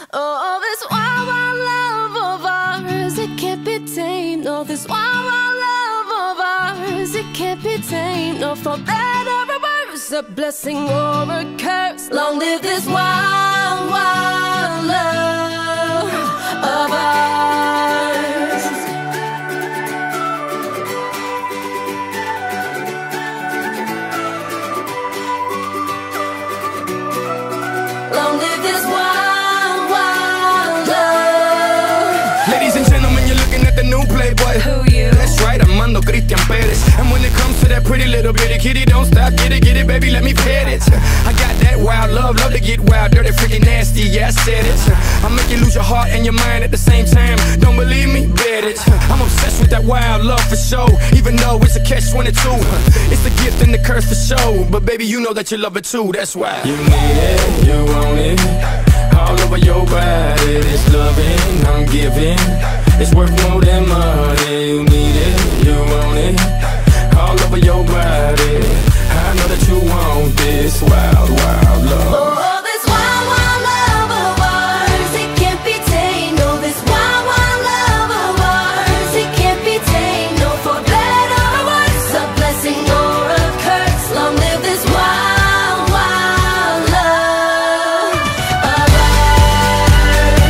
Oh, this wild, wild love of ours, it can't be tamed. No, this wild, wild love of ours, it can't be tamed. No, for better or worse, a blessing or a curse. Long live this wild, wild love of ours. Long live this wild, wild love. Ladies and gentlemen, you're looking at the new Playboy. Who you? That's right, Armando Christian Perez. And when it comes to that pretty little bitty kitty, don't stop, get it, baby, let me pet it. I got that wild love to get wild, dirty, freaking nasty, yeah, I said it. I'll make you lose your heart and your mind at the same time. Don't believe me? Bet it. I'm obsessed with that wild love for sure, even though it's a catch-22. It's the gift and the curse for sure, but baby, you know that you love it too, that's why. You need it, you want it, all over your body. This loving I'm giving, it's worth more than money. You need it, you want it, all over your body. I know that you want this wild, wild love. Oh, this wild, wild love of ours, it can't be tamed. No, this wild, wild love of ours, it can't be tamed. No, for better or worse, a blessing or a curse. Long live this wild, wild love of ours.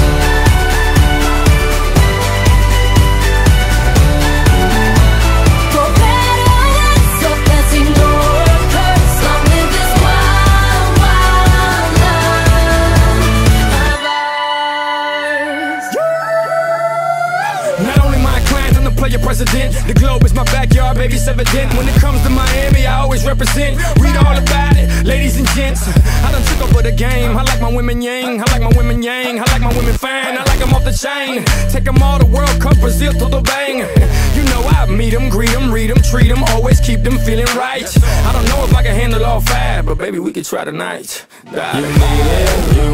For better or worse, a blessing or a curse. Long live this wild, wild love of ours. Not only my clients, I'm the player president. The globe is my backyard, baby, it's evident. When it comes to Miami, I always represent. Read all about it, ladies and gents. I done took over the game. I like my women yang, I like my women yang, I like my women fine, I like them off the chain. Take them all to World Cup, Brazil to the bang. You know I meet them, greet them, read them, treat them, always keep them feeling right. I don't know if I can handle all five, but baby, we could try tonight. You need it, you